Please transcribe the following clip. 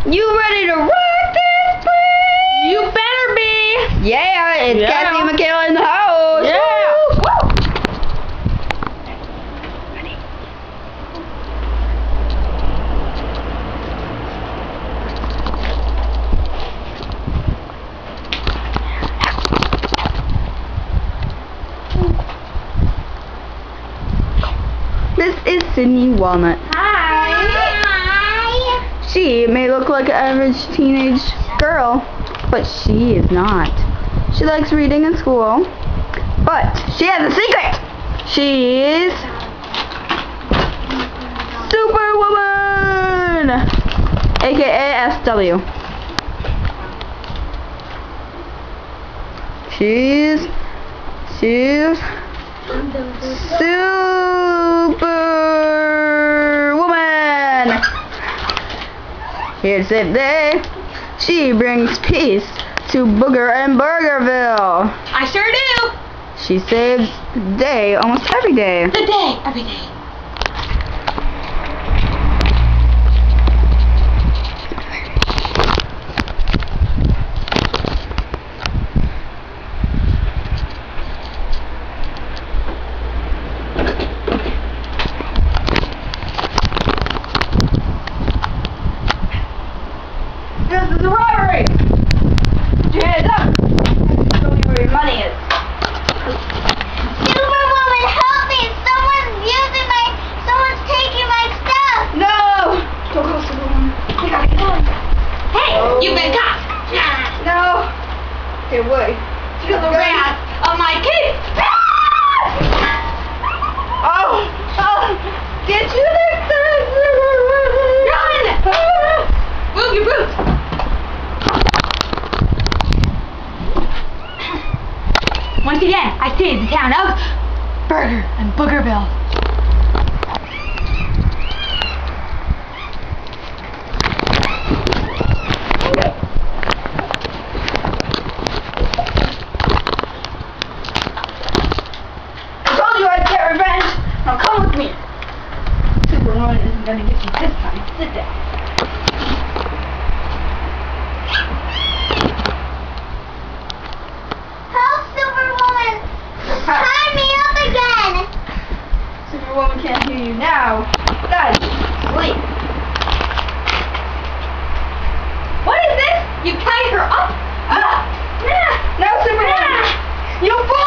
You ready to rock this place? You better be. Yeah, it's Yeah. Cassie and Michaela in the house. Yeah. Woo! This is Sydney Walnut. Hi. She may look like an average teenage girl, but she is not. She likes reading in school, but she has a secret. She is Superwoman, aka SW. She's Superwoman. Here to save the day. She brings peace to Booger and Burgerville. I sure do. She saves the day almost every day. The day, every day. This is a robbery! Put your hands up! Show me where your money is. Superwoman, help me! Someone's taking my stuff! No! Don't go, Superwoman. You gotta get on. Hey, Oh. you've been caught. No! Get away. To the wrath of my king. Oh! Oh! Get you next time! Run! Move your boots. Once again, I saved the town of Burger and Boogerville. I told you I'd get revenge! Now come with me! Superwoman isn't gonna get you this time. Sit down. Help, Superwoman! Tie me up again! Superwoman can't hear you now. Guys, sleep. What is this? You tied her up? No, Superwoman! You